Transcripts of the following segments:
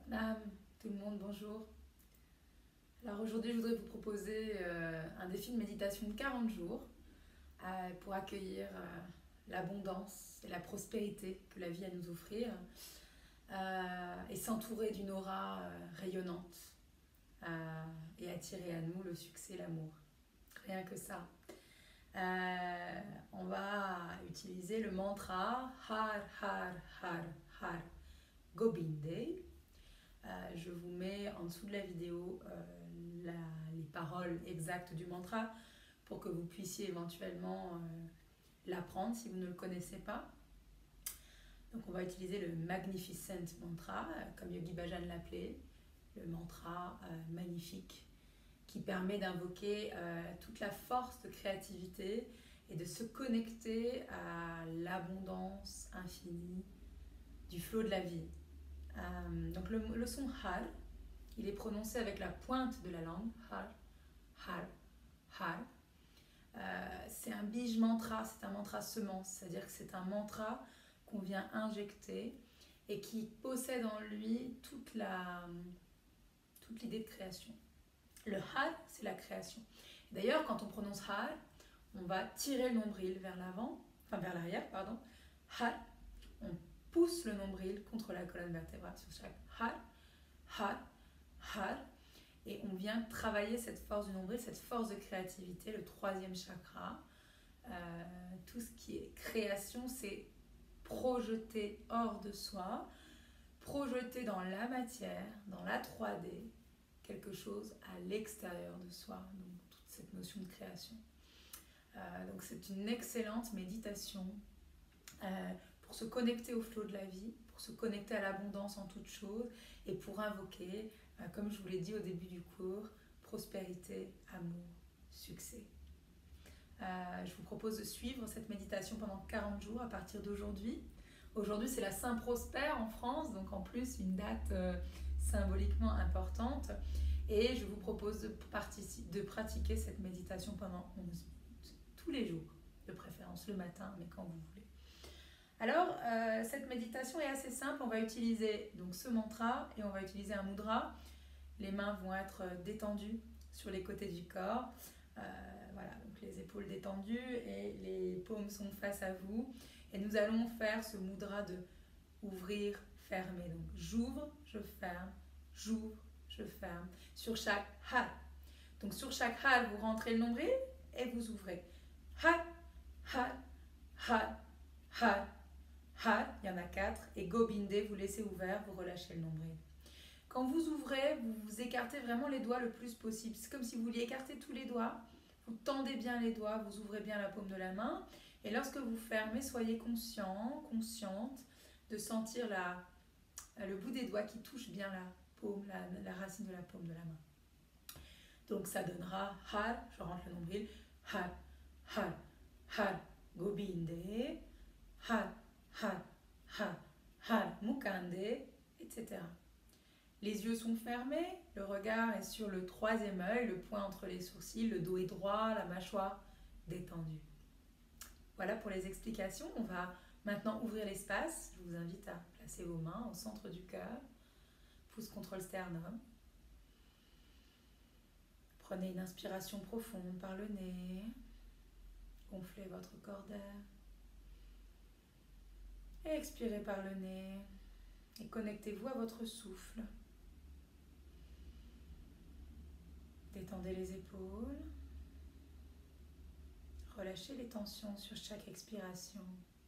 Madame, tout le monde, bonjour. Alors aujourd'hui, je voudrais vous proposer un défi de méditation de 40 jours pour accueillir l'abondance et la prospérité que la vie a à nous offrir et s'entourer d'une aura rayonnante et attirer à nous le succès et l'amour. Rien que ça. On va utiliser le mantra Har Har Har Har Gobinde. Je vous mets en dessous de la vidéo les paroles exactes du mantra pour que vous puissiez éventuellement l'apprendre si vous ne le connaissez pas. Donc on va utiliser le Magnificent Mantra, comme Yogi Bhajan l'appelait, le mantra magnifique qui permet d'invoquer toute la force de créativité et de se connecter à l'abondance infinie du flot de la vie. Donc le son Har, il est prononcé avec la pointe de la langue, Har, Har, Har. C'est un bij mantra, c'est un mantra semence, c'est-à-dire que c'est un mantra qu'on vient injecter et qui possède en lui toute l'idée de création. Le Har, c'est la création. D'ailleurs, quand on prononce Har, on va tirer le nombril vers l'avant, enfin vers l'arrière, pardon. Har, on pousse le nombril contre la colonne vertébrale sur chaque Har, Har, Har. Et on vient travailler cette force du nombril, cette force de créativité, le troisième chakra. Tout ce qui est création, c'est projeter hors de soi, projeter dans la matière, dans la 3D, quelque chose à l'extérieur de soi. Donc toute cette notion de création. Donc c'est une excellente méditation pour se connecter au flot de la vie, pour se connecter à l'abondance en toute chose et pour invoquer, comme je vous l'ai dit au début du cours, prospérité, amour, succès. Je vous propose de suivre cette méditation pendant 40 jours à partir d'aujourd'hui. Aujourd'hui, c'est la Saint-Prosper en France, donc en plus une date symboliquement importante. Et je vous propose de pratiquer cette méditation pendant 11 minutes, tous les jours, de préférence le matin, mais quand vous voulez. Alors, cette méditation est assez simple. On va utiliser donc ce mantra et on va utiliser un mudra. Les mains vont être détendues sur les côtés du corps. Voilà, donc les épaules détendues et les paumes sont face à vous. Et nous allons faire ce mudra de ouvrir, fermer. Donc j'ouvre, je ferme, j'ouvre, je ferme. Sur chaque har. Donc sur chaque har, vous rentrez le nombril et vous ouvrez. Har, har, har, har, har. Il y en a 4. Et gobinde, vous laissez ouvert, vous relâchez le nombril. Quand vous ouvrez, vous écartez vraiment les doigts le plus possible. C'est comme si vous vouliez écarter tous les doigts. Vous tendez bien les doigts, vous ouvrez bien la paume de la main. Et lorsque vous fermez, soyez conscient, consciente de sentir le bout des doigts qui touche bien la paume, la racine de la paume de la main. Donc ça donnera har, je rentre le nombril, har, har, har, gobinde, har, har, har, har, mukande, etc. Les yeux sont fermés, le regard est sur le troisième œil, le point entre les sourcils, le dos est droit, la mâchoire détendue. Voilà pour les explications. On va maintenant ouvrir l'espace. Je vous invite à placer vos mains au centre du cœur, pouce contre le sternum. Prenez une inspiration profonde par le nez. Gonflez votre corps d'air. Et expirez par le nez. Et connectez-vous à votre souffle. Détendez les épaules. Relâchez les tensions sur chaque expiration.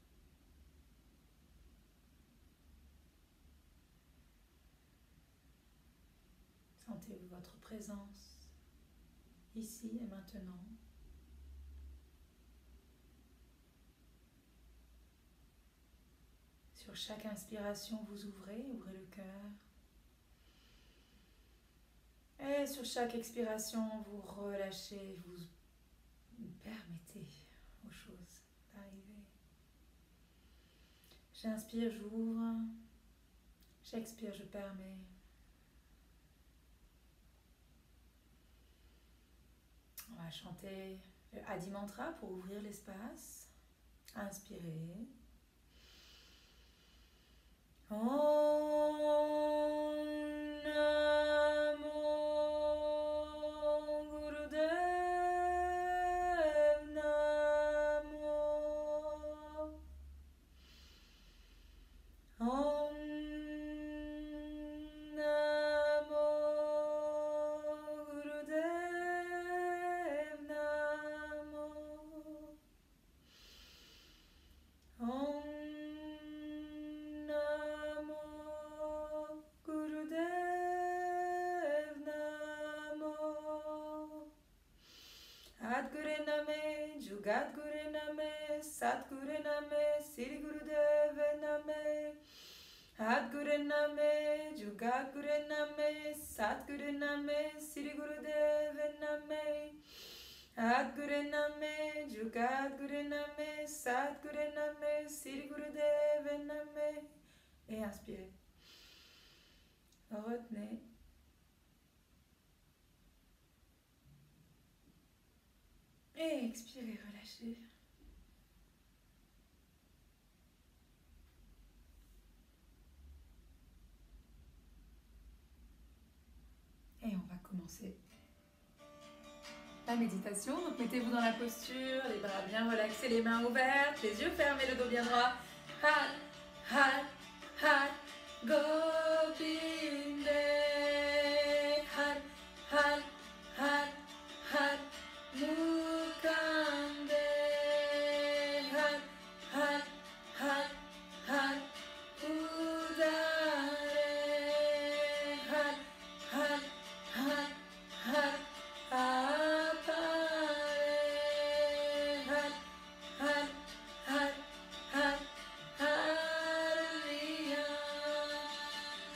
Sentez votre présence ici et maintenant. Sur chaque inspiration, vous ouvrez le cœur. Et sur chaque expiration, vous relâchez, vous permettez aux choses d'arriver. J'inspire, j'ouvre. J'expire, je permets. On va chanter le Adi Mantra pour ouvrir l'espace. Inspirez. Om Jagadguru Name, Satguru Name, Sri Gurudev Name. Adguru Name, Jagadguru Name, Satguru Name, Sri Gurudev Name. Adguru Name, Jagadguru Name, Satguru Name, Sri Gurudev Name. Et inspirez. Retenez. Et expirez, relâchez. Et on va commencer la méditation. Donc mettez-vous dans la posture, les bras bien relaxés, les mains ouvertes, les yeux fermés, le dos bien droit. Har, har, har, Gopinde. Har, har, har, har, Mukande. Har, har, har, har, Udare. Har, har, har, har, Apare. Har, har, har, har, Hariya.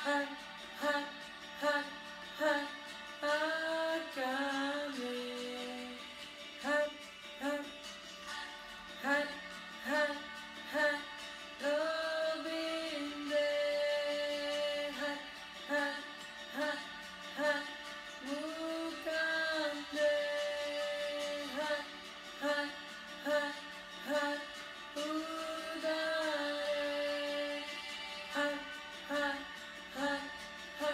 ha, ha, ha, ha, Akame. Ha, ha, ha, ha, ha, Govinde. Ha, ha, ha, ha, Mukande. Ha, ha, ha, ha, Udare. Ha, ha, ha, ha,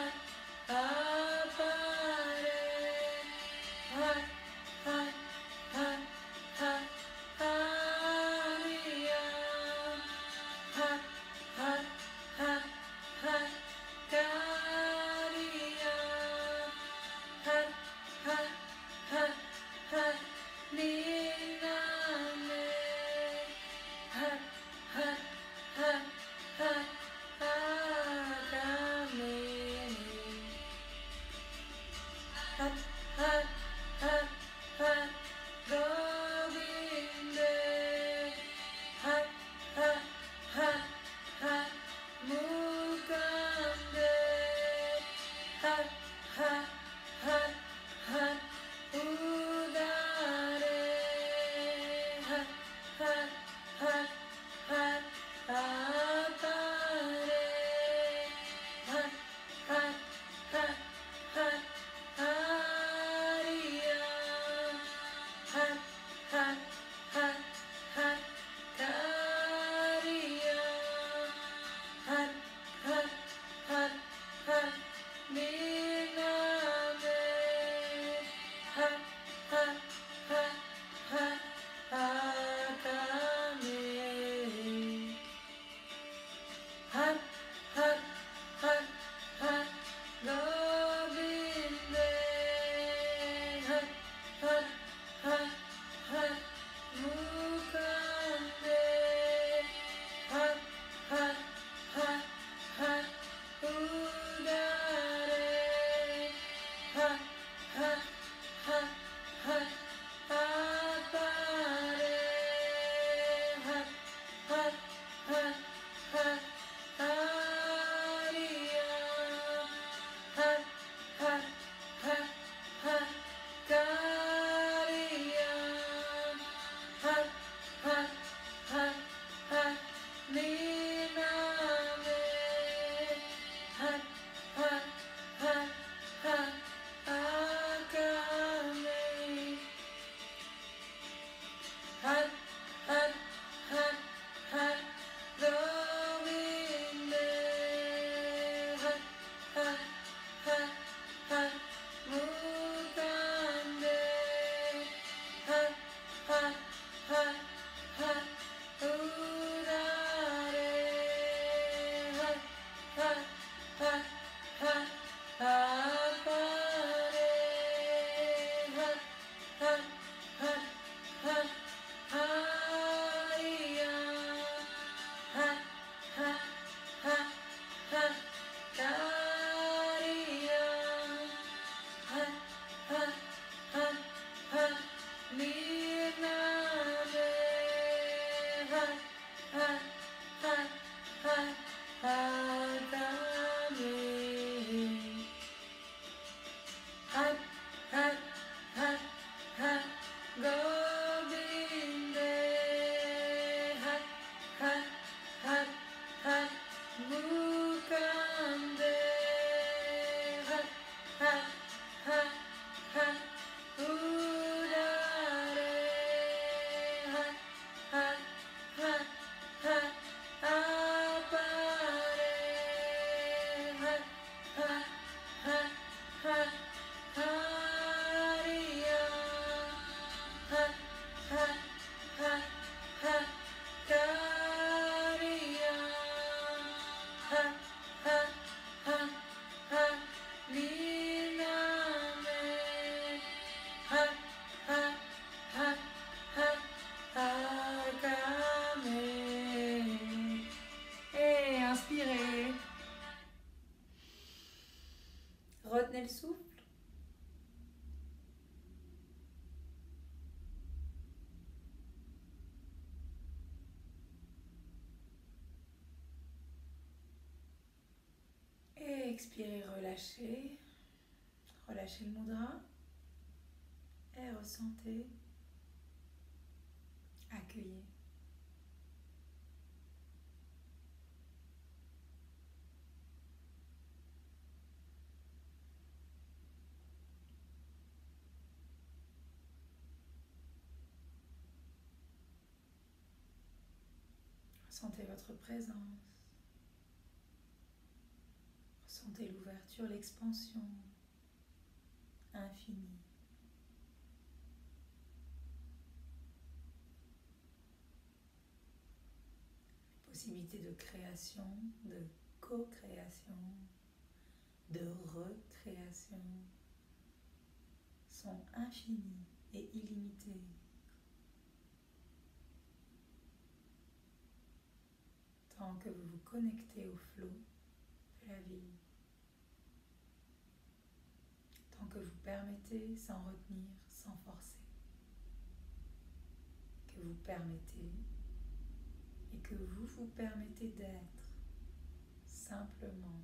Apare. Ha, ha, ha, ha, Ariya. Ha, ha, ha, ha, Kariya. Ha, ha, ha, ha, Niname. Ha, ha, ha, ha, Akame. Ha, ha, ha, ha, Govinde. Ha, ha, ha, ha, Mukande. Ha, ha, ha, ha, Udare. Ha, ha, ha, ha, Apare. Ha, ha, ha, ha, Ariya. Ha, ha, ha, ha, Kariya. Ha, ha, ha, ha, Niname. Ha, ha, ha, ha, Akame. Ha, ha, ha, ha, Govinde. Ha, ha, ha, ha, Mukande. Ha, ha, ha, ha, Udare. Ha, ha, ha, ha, Apare. Ha, ha, ha, ha, Ariya. Ha, ha, ha, ha, Kariya. Ha, ha, ha, ha, Niname. Ha, ha, ha, ha, Akame. Ha, ha, ha, ha, Govinde. Ha, ha, ha, ha, Mukande. Ha, ha, ha, ha, Udare. Ha, ha, ha, ha, Apare. Ha, ha, ha, ha, Ariya. Ha, ha, ha, ha, Kariya. Ha, ha, ha, ha, Niname. Ha, ha, ha, ha, Akame. Ha, ha, ha, ha, Govinde. Ha, ha, ha, ha, Mukande. Ha, ha, ha, ha, Udare. Ha, ha, ha, ha, Apare. Ha, ha, ha, ha, Ariya. Ha, ha, ha, ha, Kariya. Ha, ha, ha, ha, Niname. Ha, ha, ha, ha, Akame. Et inspirez. Retenez le souffle. Expirez, relâchez. Relâchez le mudra. Et ressentez. Accueillez. Ressentez votre présence. Ressentez l'ouverture, l'expansion infinie. Possibilités de création, de co-création, de recréation sont infinies et illimitées. Tant que vous vous connectez au flot de la vie, tant que vous permettez sans retenir, sans forcer, que vous permettez et que vous vous permettez d'être simplement.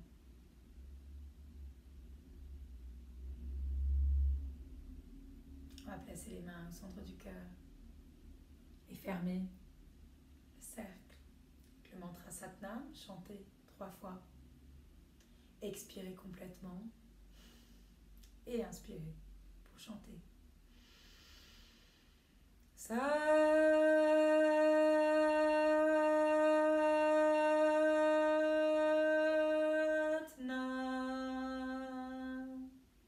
On va placer les mains au centre du cœur et fermer le cercle. Le mantra Satnam, chantez 3 fois. Expirez complètement et inspirez pour chanter. Satnam.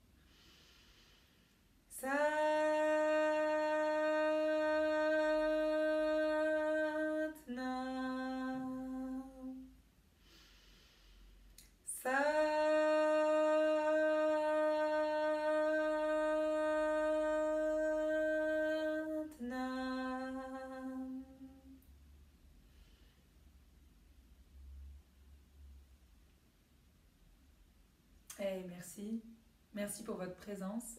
Et merci pour votre présence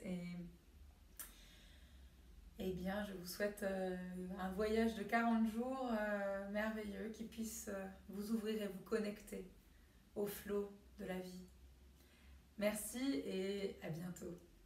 et bien je vous souhaite un voyage de 40 jours merveilleux qui puisse vous ouvrir et vous connecter au flot de la vie. Merci et à bientôt.